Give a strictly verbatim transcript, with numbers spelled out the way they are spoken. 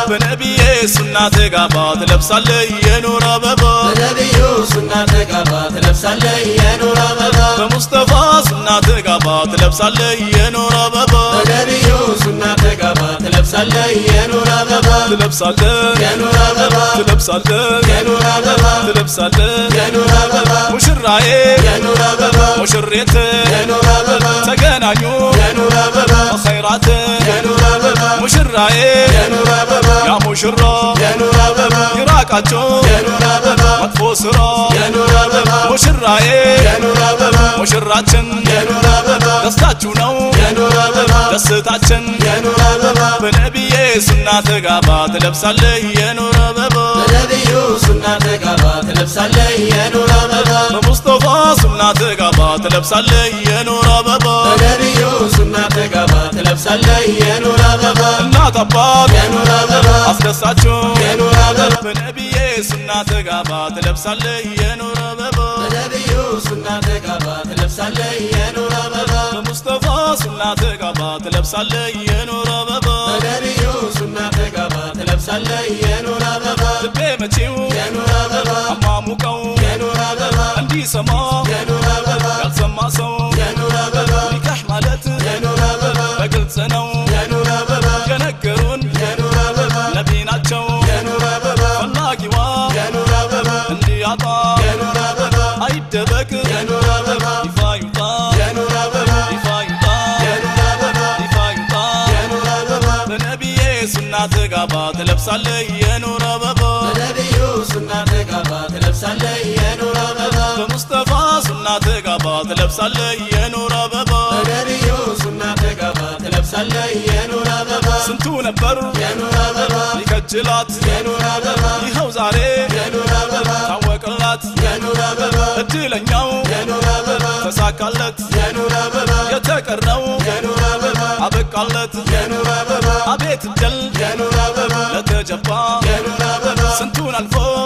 በነቢዬ ሱና ተጋባ ትለብሳለህ የኑር አበባ በነቢዩ ሱና ተጋባ ትለብሳለህ የኑር አበባ በሙስጠፋ ሱና ተጋባ ትለብሳለህ የኑር አበባ በነቢዩ ሱና ተጋባ ትለብሳለህ የኑር አበባ ትለብሳለህ የኑር አበባ ትለብሳለህ የኑር አበባ ትለብሳለህ የኑር አበባ ሙሽራዬ የኑር አበባ ሙሽሪት የኑር አበባ ተገናኙ የኑር አበባ ኸይራት የኑር አበባ ሙሽራዬ የኑር አበባ ያ ሙሽራ የኑር አበባ ይራቃቸው የኑር አበባ መጥፎ ስራ የኑር አበባ ሙሽራዬ የኑር አበባ ሙሽራችን የኑር አበባ ደስታችሁ ነው የኑር አበባ ደስታችን የኑር አበባ በነቢዬ ሱና ተጋባ ትለብሳለህ የኑር አበባ በነቢዩ ሱና ተጋባ ትለብሳለህ የኑር አበባ በሙስጠፋ ሱና ተጋባ ትለብሳለህ የኑር አበባ በነቢዩ ሱና ተጋባ ትለብሳለህ የኑር አበባ እናት አባት የኑር አበባ አስደሳችሁ የኑር አበባ በነቢዬ ሱና ተጋባ ትለብሳለህ የኑር አበባ በነቢዩ ሱና ተጋባ ትለብሳለህ የኑር አበባ በሙስጠፋ ሱና ተጋባ ትለብሳለህ የኑር አበባ በነቢዩ ሱና ተጋባ ትለብሳለህ የኑር አበባ ልቤ መቼው የኑር አበባ አማሙቀው የኑር አበባ እንዲሰማ የኑር አበባ ያልሰማ ሰው የኑር አበባ ኒካህ ማለት የኑር አበባ በግልጽ ነው የኑር አበባ የነገሩን የኑር አበባ ነቢ ናቸው የኑር አበባ ፈላጊዋ የኑር አበባ እንዲያጣ የኑር አበባ አይደበቅ የኑር አበባ ይፋ ይውጣ የኑር አበባ ይፋ ይውጣ የኑር አበባ ይፋ ይውጣ የኑር አበባ በነቢዬ ሱና ተጋባ ትለብሳለህ የኑር አበባ በነቢዩ ሱና ተጋባ ትለብሳለህ የኑር አበባ በሙስጠፋ ሱና ተጋባ ትለብሳለህ የኑር አበባ በነቢዩ ሱና ተጋባ ትለብሳለህ የኑር አበባ ስንቱ ነበር የኑር አበባ ይከጅላት የኑር አበባ ይኸው ዛሬ የኑር አበባ ታወቅላት የኑር አበባ እድለኛው የኑር አበባ ተሳካለት የኑር አበባ የተቀረው የኑር አበባ አበቃለት የኑር አበባ አቤት እድል የኑር አበባ ለተጀባ የኑር አበባ ስንቱን አልፎ